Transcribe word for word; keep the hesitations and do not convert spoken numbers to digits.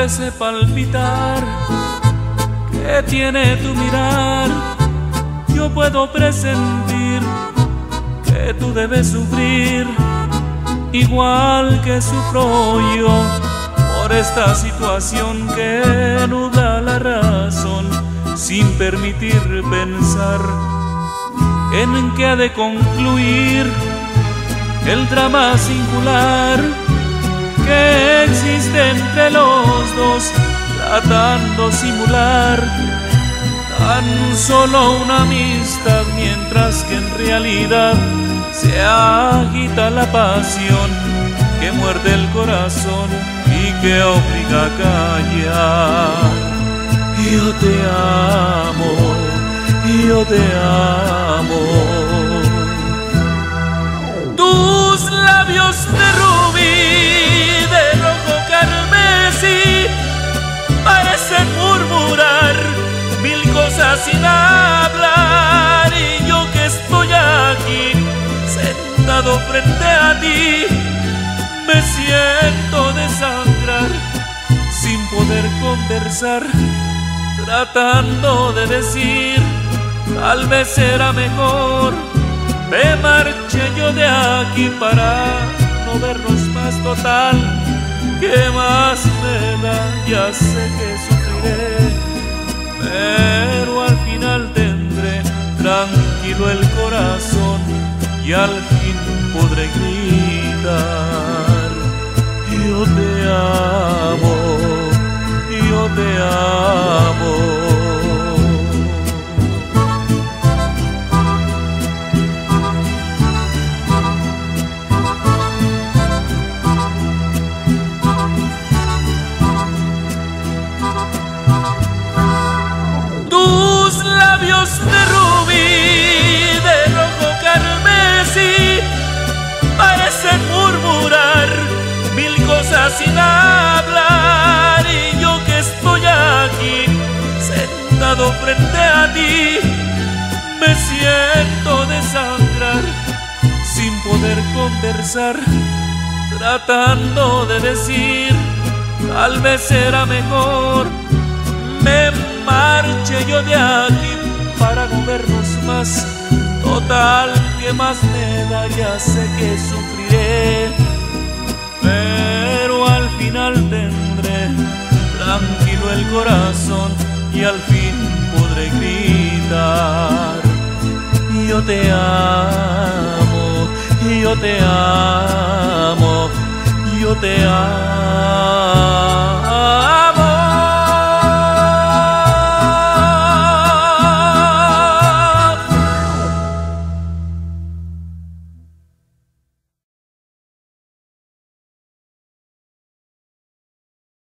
ese palpitar que tiene tu mirar, yo puedo presentir que tú debes sufrir igual que sufro yo por esta situación que nubla la razón sin permitir pensar en que ha de concluir el drama singular que existe entre los dos, tratando simular tan solo una amistad, mientras que en realidad se agita la pasión que muerde el corazón y que obliga a callar. Yo te amo, yo te amo. Tus labios de rubí, de rojo carmesí, parecen murmurar mil cosas sin hablar, y yo que estoy aquí sentado frente a ti me siento desangrar sin poder conversar, tratando de decir tal vez será mejor me marche yo de aquí para no vernos más. Total, ¿qué más me da? Ya sé que sufriré, pero al final tendré tranquilo el corazón y al fin podré gritar: yo te amo, yo te amo. Tus labios de rubí, de rojo carmesí, parecen murmurar mil cosas sin hablar, y yo que estoy aquí sentado frente a ti me siento desangrar sin poder conversar, tratando de decir tal vez será mejor me marche yo de aquí para no vernos más. Total, ¿qué más me da? Ya sé que sufriré, pero al final tendré tranquilo el corazón y al fin podré gritar: yo te amo, yo te amo, yo te amo.